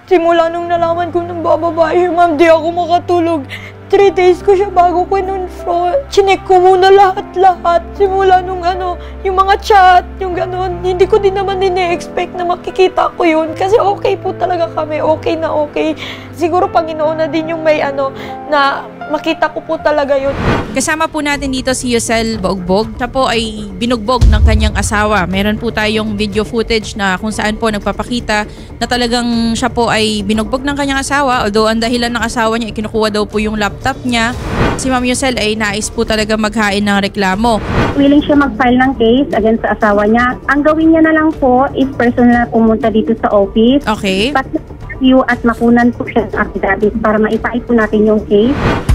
Simula nung nalaman ko ng bababae, ma'am, di ako makatulog. 3 days ko siya bago ko in-confront. Chinek ko muna lahat-lahat. Simula nung yung mga chat, yung gano'n. Hindi ko din naman expect na makikita ko yun. Kasi okay po talaga kami. Okay na okay. Siguro Panginoon na din yung may na makita ko po talaga yun. Kasama po natin dito si Yosel Baugbog. Siya po ay binugbog ng kanyang asawa. Meron po tayong video footage na kung saan po nagpapakita na talagang siya po ay binugbog ng kanyang asawa. Although ang dahilan ng asawa niya, ikinukuha daw po yung laptop niya. Si Ma'am Yosel ay nais po talaga maghain ng reklamo. Willing siya mag-file ng case against sa asawa niya. Ang gawin niya na lang po is personal na pumunta dito sa office. Okay. Pag-review at makunan po siya sa affidavit para maipait po natin yung case.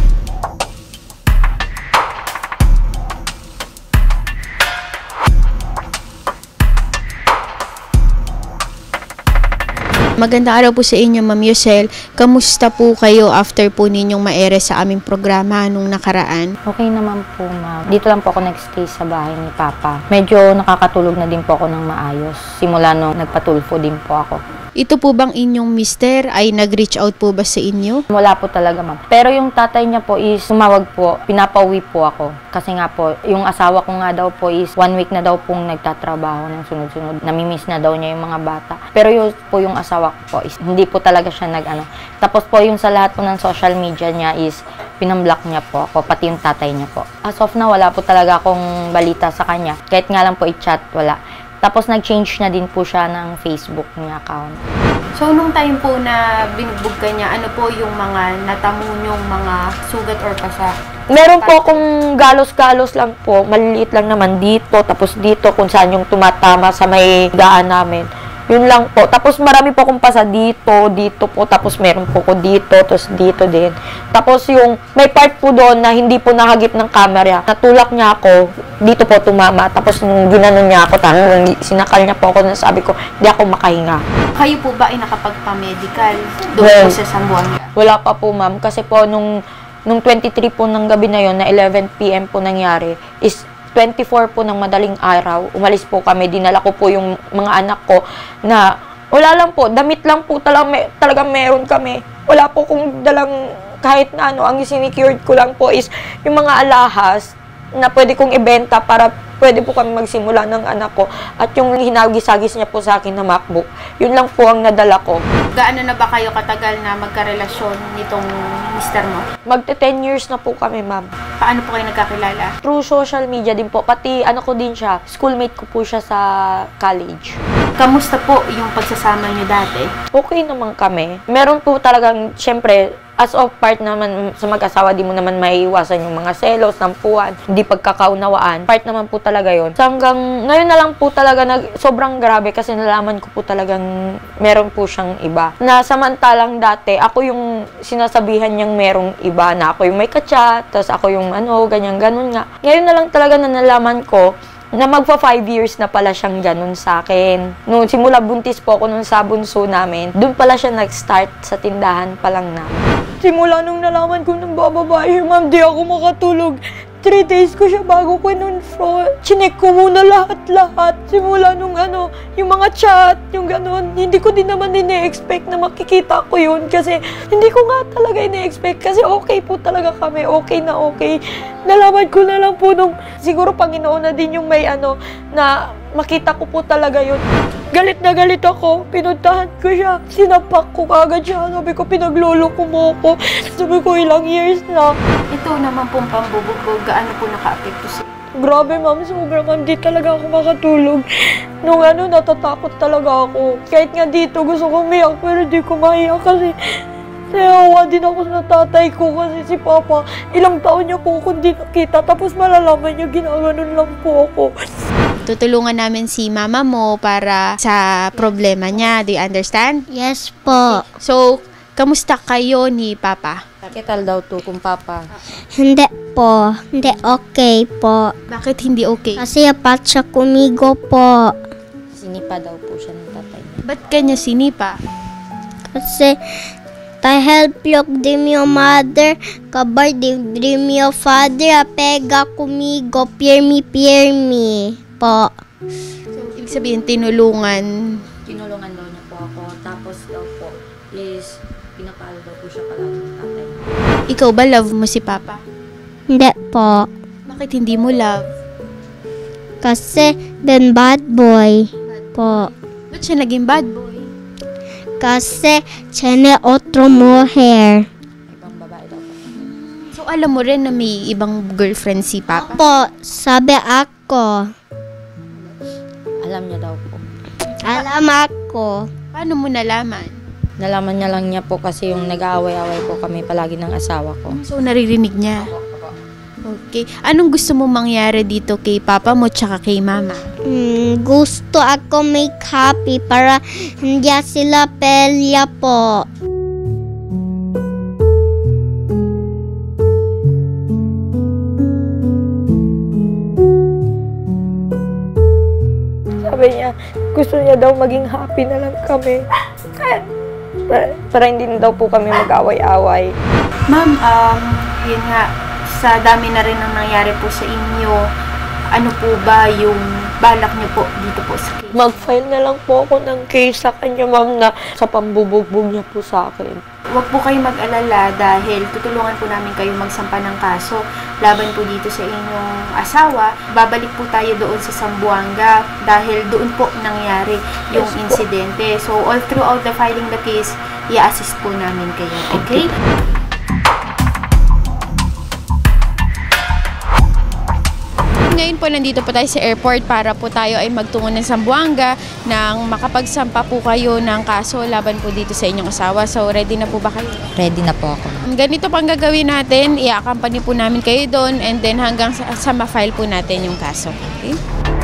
Magandang araw po sa inyo, Ma'am Yosel. Kamusta po kayo after po ninyong maere sa aming programa nung nakaraan? Okay naman po, ma'am. Dito lang po ako nag-stay sa bahay ni Papa. Medyo nakakatulog na din po ako ng maayos. Simula nung nagpatulfo din po ako. Ito po bang inyong mister ay nag-reach out po ba sa inyo? Wala po talaga, ma'am. Pero yung tatay niya po is tumawag po, pinapauwi po ako. Kasi nga po, yung asawa ko nga daw po is 1 week na daw pong nagtatrabaho ng sunod-sunod. Namimiss na daw niya yung mga bata. Pero yun po yung asawa ko po is hindi po talaga siya Tapos po yung sa lahat po ng social media niya is pinamblock niya po ako, pati yung tatay niya po. As of now, wala po talaga akong balita sa kanya. Kahit nga lang po i-chat, wala. Tapos nag-change na din po siya ng Facebook niya account. So, nung time po na binugbog ka niya, ano po yung mga natamo niyong mga sugat or pasa? Meron po akong galos-galos lang po. Maliliit lang naman dito, tapos dito kung saan yung tumatama sa may gaan namin. Yun lang po. Tapos marami po akong pasa dito po. Tapos meron po ko dito, tapos dito din. Tapos yung may part po doon na hindi po nakagip ng camera. Natulak niya ako, dito po tumama. Tapos nung ginanon niya ako, sinakal niya po ako na sabi ko, hindi ako makahinga. Kayo po ba ay nakapagpa-medical doon po sa Zamboanga? Wala pa po, ma'am. Kasi po nung 23 po ng gabi na yon na 11 PM po nangyari, is 24 po ng madaling araw, umalis po kami, dinala ko po yung mga anak ko na wala lang po, damit lang po talagang meron kami. Wala po kung dalang kahit na ang sinicured ko lang po is yung mga alahas na pwede kong ibenta para pwede po kami magsimula ng anak ko at yung hinagis-agis niya po sa akin na MacBook. Yun lang po ang nadala ko. Gaano na ba kayo katagal na magkarelasyon nitong mister mo? Magte 10 years na po kami, ma'am. Paano po kayo nagkakilala? Through social media din po. Pati ko din siya. Schoolmate ko po siya sa college. Kamusta po yung pagsasama niyo dati? Okay naman kami. Meron po talagang, syempre, as of part naman sa mag-asawa, di mo naman maiiwasan yung mga selos, tampuan, hindi pagkakaunawaan. Part naman po talaga yon. So hanggang ngayon na lang po talaga sobrang grabe kasi nalaman ko po talagang meron po siyang iba. Na samantalang dati, ako yung sinasabihan niyang merong iba na ako yung may kachat, tapos ako yung ganyan-ganon nga. Ngayon na lang talaga na nalaman ko na magpa 5 years na pala siyang ganun sa akin. Noong simula buntis po ako nung sa bunso namin, doon pala siya nag-start sa tindahan pa lang namin. Simula nung nalaman ko ng bababae, ma'am, di ako makatulog. 3 days ko siya bago ko in-confront. Chinek ko muna lahat-lahat. Simula nung yung mga chat, yung gano'n. Hindi ko din naman expect na makikita ko yun. Kasi hindi ko nga talaga expect. Kasi okay po talaga kami. Okay na okay. Nalaman ko na lang po nung siguro Panginoon na din yung may na makita ko po talaga yun. Galit na galit ako. Pinuntahan ko siya. Sinapak ko agad siya. Sabi ko, pinagloloko mo ako. Sabi ko, ilang years na. Ito naman pong pambubugbog, gaano po naka-apekto sa... Grabe, ma'am. Sobrang, ma'am. Di talaga ako makatulog. Nung natatakot talaga ako. Kahit nga dito, gusto ko umiyak, pero di ko maiyak kasi nayawa din ako sa tatay ko kasi si Papa, ilang taon niya po akong di nakita. Tapos malalaman niya, ginaganon lang po ako. Tutulungan namin si mama mo para sa problema niya. Do you understand? Yes po. So, kamusta kayo ni Papa? Kital daw to kung Papa. Hindi po. Hindi okay po. Bakit hindi okay? Kasi apat siya kumigo po. Sinipa daw po siya ng tatay niya. Ba't kanya sinipa? Kasi I help you dream your mother, kabar dream your father, apega kumigo, peer me po. So, ibig sabihin, tinulungan. Tinulungan daw niya po ako. Tapos daw po, is pinapalo daw po siya palagi ng tatay. Ikaw ba love mo si Papa? Hindi po. Bakit hindi mo love? Kasi then bad boy po. Ba't siya naging bad boy? Kasi tiene otro mujer. Ibang babae daw po. So alam mo rin na may ibang girlfriend si Papa? Po, sabi ako. Alam niya daw po. Alam ako. Paano mo nalaman? Nalaman niya lang niya po kasi yung nag-aaway-away po kami palagi ng asawa ko. So naririnig niya? Okay. Anong gusto mo mangyari dito kay Papa mo tsaka kay Mama? Gusto ako make happy para hindi sila pelya po. Sabi niya, gusto niya daw maging happy na lang kami. Para hindi na daw po kami mag-away-away. Ma'am, yun nga, sa dami na rin ang nangyari po sa inyo, ano po ba yung balak niyo po dito po sa case? Mag-file na lang po ako ng case sa kanya, ma'am, na sa pambubugbog niya po sa akin. Huwag po kayo mag-alala dahil tutulungan po namin kayo magsampa ng kaso laban po dito sa inyong asawa. Babalik po tayo doon sa Zamboanga dahil doon po nangyari yung insidente. So, all throughout the filing the case, i-assist po namin kayo. Okay? Ngayon po nandito po tayo sa airport para po tayo ay magtungo ng Zamboanga nang makapagsampa po kayo ng kaso laban po dito sa inyong asawa. So ready na po ba kayo? Ready na po ako. Ganito pang gagawin natin, i-accompany po namin kayo doon and then hanggang sa ma-file po natin yung kaso. Okay?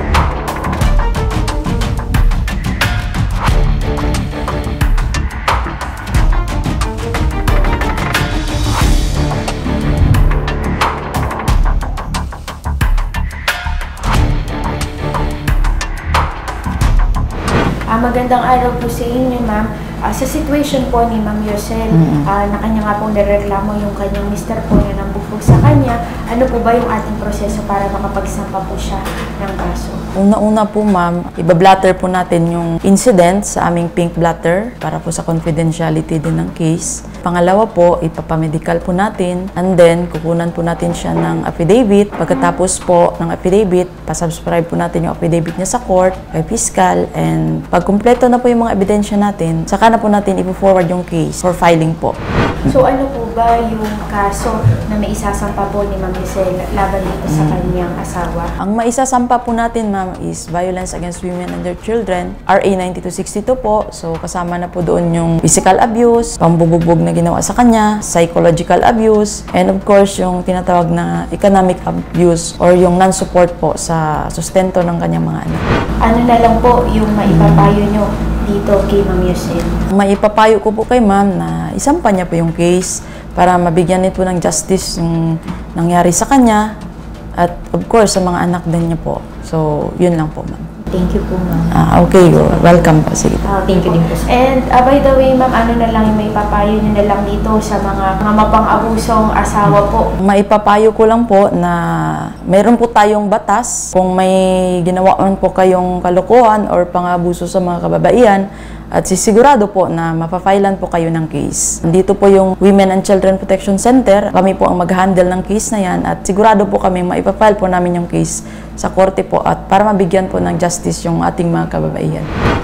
Magandang araw po sa inyo, ma'am. Sa situation po ni Ma'am Yosel, na kanya nga pong nireklamo yung kanyang mister po na nambufog sa kanya, ano po ba yung ating proseso para makapagsampa po siya ng kaso? Una-una po, ma'am, ibablatter po natin yung incident sa aming pink blatter para po sa confidentiality din ng case. Pangalawa po, ipapamedical po natin and then kukunan po natin siya ng affidavit. Pagkatapos po ng affidavit, pasubscribe po natin yung affidavit niya sa court, kay fiscal, and pag kumpleto na po yung mga ebidensya natin, saka na po natin ipo-forward yung case for filing po. So ano po ba yung kaso na may isasampa po ni Ma'am Yosel laban dito sa kanyang asawa? Ang maisasampa po natin, ma'am, is violence against women and their children, RA 9262 po. So kasama na po doon yung physical abuse, pambubugbog na ginawa sa kanya, psychological abuse, and of course yung tinatawag na economic abuse or yung non-support po sa sustento ng kanyang mga anak. Ano na lang po yung maipapayo nyo dito kay Ma'am Yosel? Maipapayo ko po kay ma'am na isampa niya po yung case para mabigyan nito ng justice yung nangyari sa kanya at of course sa mga anak din niya po. So, yun lang po, ma'am. Thank you po, ma'am. Okay, welcome po. Sige. Thank you din po. And by the way, ma'am, ano na lang yung may papayo nyo na lang dito sa mga mapang-abusong asawa po? Maipapayo ko lang po na meron po tayong batas. Kung may ginawa man po kayong kalokohan or pang-abuso sa mga kababaihan, at sisigurado po na mapafailan po kayo ng case. Dito po yung Women and Children Protection Center. Kami po ang mag-handle ng case na yan at sigurado po kami maipafile po namin yung case sa korte po at para mabigyan po ng justice yung ating mga kababaihan.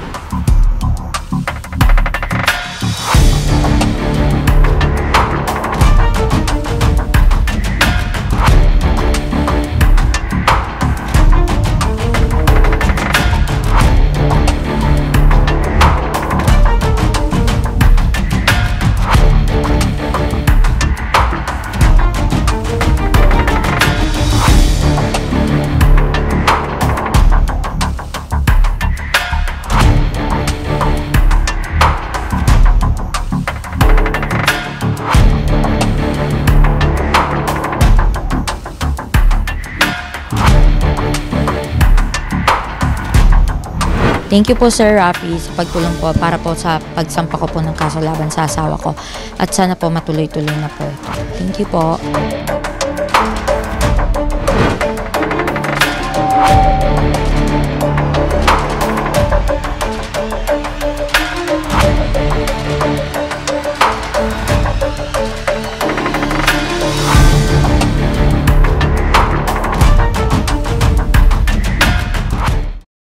Thank you po Sir Rafi sa pagtulong po para po sa pagsampa ko po ng kaso laban sa asawa ko. At sana po matuloy-tuloy na po ito. Thank you po.